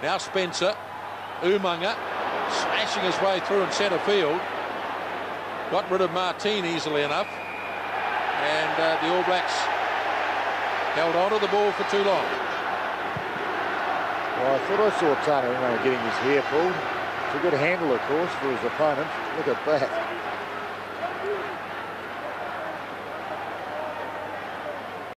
Now Spencer. Umaga smashing his way through in centre field. Got rid of Martin easily enough. And the All Blacks held on to the ball for too long. Well, I thought I saw Tana Umaga getting his hair pulled. It's a good handle, of course, for his opponent. Look at that.